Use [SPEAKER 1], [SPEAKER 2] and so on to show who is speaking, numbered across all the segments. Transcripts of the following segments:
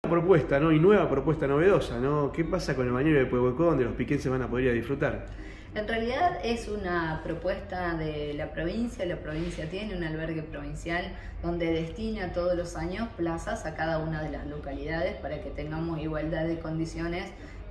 [SPEAKER 1] Propuesta, ¿no? Y nueva propuesta novedosa, ¿no? ¿Qué pasa con el bañero de Pehuenco donde los piquenses van a poder ir a disfrutar?
[SPEAKER 2] En realidad es una propuesta de la provincia tiene un albergue provincial donde destina todos los años plazas a cada una de las localidades para que tengamos igualdad de condiciones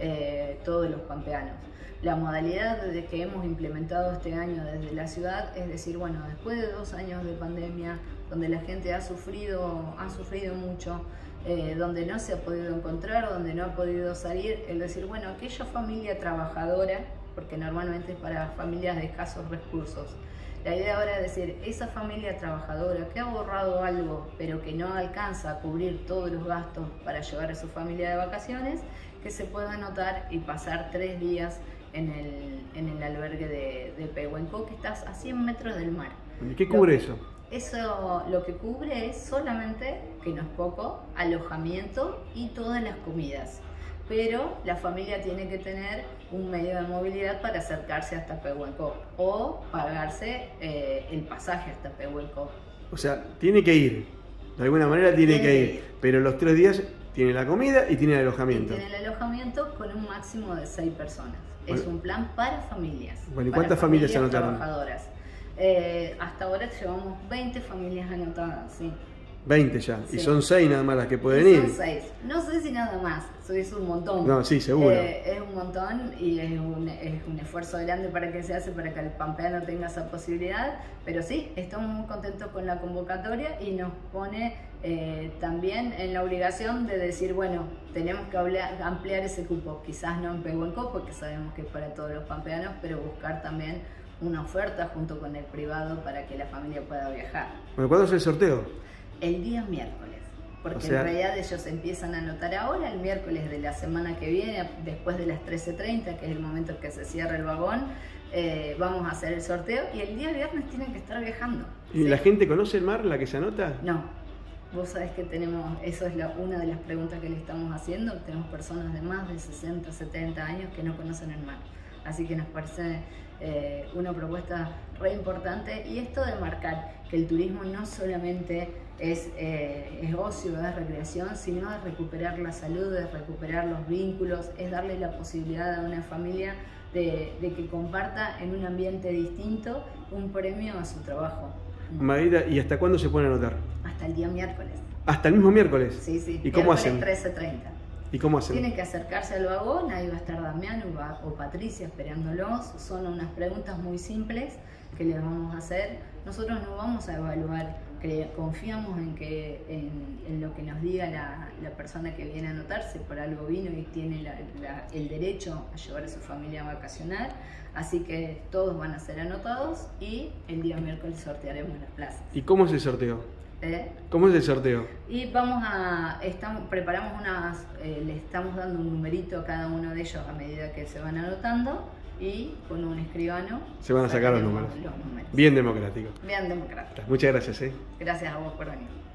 [SPEAKER 2] todos los pampeanos. La modalidad que hemos implementado este año desde la ciudad es decir, bueno, después de 2 años de pandemia, donde la gente ha sufrido mucho, donde no se ha podido encontrar, donde no ha podido salir, el decir, bueno, aquella familia trabajadora, porque normalmente es para familias de escasos recursos, la idea ahora es decir, esa familia trabajadora que ha ahorrado algo, pero que no alcanza a cubrir todos los gastos para llevar a su familia de vacaciones, que se pueda anotar y pasar 3 días en el albergue de Pehuenco, que estás a 100 metros del mar.
[SPEAKER 1] ¿Y qué cubre eso?
[SPEAKER 2] Eso lo que cubre es solamente, que no es poco, alojamiento y todas las comidas. Pero la familia tiene que tener un medio de movilidad para acercarse hasta Pehuenco o pagarse el pasaje hasta Pehuenco.
[SPEAKER 1] O sea, tiene que ir, de alguna manera tiene que ir, pero los 3 días tiene la comida y tiene el alojamiento.
[SPEAKER 2] Y tiene el alojamiento con un máximo de 6 personas. Bueno, es un plan para familias.
[SPEAKER 1] Bueno, ¿y cuántas familias se anotaron?
[SPEAKER 2] Trabajadoras. Hasta ahora llevamos 20 familias anotadas, sí.
[SPEAKER 1] 20 ya, sí. Y son 6 nada más las que pueden
[SPEAKER 2] ir.
[SPEAKER 1] Son
[SPEAKER 2] 6, no sé si nada más, es un montón.
[SPEAKER 1] No, sí, seguro.
[SPEAKER 2] Es un montón y es un esfuerzo grande para que se hace, para que el pampeano tenga esa posibilidad, pero sí, estamos muy contentos con la convocatoria y nos pone también en la obligación de decir, bueno, tenemos que ampliar ese cupo, quizás no en Pehuenco, porque sabemos que es para todos los pampeanos, pero buscar también una oferta junto con el privado para que la familia pueda viajar.
[SPEAKER 1] Bueno, ¿cuándo es el sorteo?
[SPEAKER 2] El día miércoles, porque en realidad ellos empiezan a anotar ahora, el miércoles de la semana que viene, después de las 13:30, que es el momento en que se cierra el vagón, vamos a hacer el sorteo y el día viernes tienen que estar viajando.
[SPEAKER 1] ¿Y la gente conoce el mar, la que se anota?
[SPEAKER 2] No, vos sabés que tenemos, eso es una de las preguntas que le estamos haciendo, tenemos personas de más de 60, 70 años que no conocen el mar, así que nos parece una propuesta re importante y esto de marcar que el turismo no solamente es ocio, es recreación, sino de recuperar la salud, de recuperar los vínculos, es darle la posibilidad a una familia de que comparta en un ambiente distinto un premio a su trabajo.
[SPEAKER 1] Margarita, ¿y hasta cuándo se pueden anotar?
[SPEAKER 2] Hasta el día miércoles.
[SPEAKER 1] ¿Hasta el mismo miércoles?
[SPEAKER 2] Sí, sí.
[SPEAKER 1] ¿Y cómo hacen?
[SPEAKER 2] 13:30.
[SPEAKER 1] ¿Y cómo hacen?
[SPEAKER 2] Tienen que acercarse al vagón, ahí va a estar Damián o Patricia esperándolos. Son unas preguntas muy simples que les vamos a hacer. Nosotros no vamos a evaluar, confiamos en lo que nos diga la persona que viene a anotarse, por algo vino y tiene el derecho a llevar a su familia a vacacionar. Así que todos van a ser anotados y el día miércoles sortearemos las plazas.
[SPEAKER 1] ¿Y cómo es el sorteo? ¿Cómo es el sorteo?
[SPEAKER 2] Y preparamos le estamos dando un numerito a cada uno de ellos a medida que se van anotando y con un escribano
[SPEAKER 1] se van a sacar los números. Bien democrático.
[SPEAKER 2] Bien democrático.
[SPEAKER 1] Muchas gracias.
[SPEAKER 2] Gracias a vos por venir.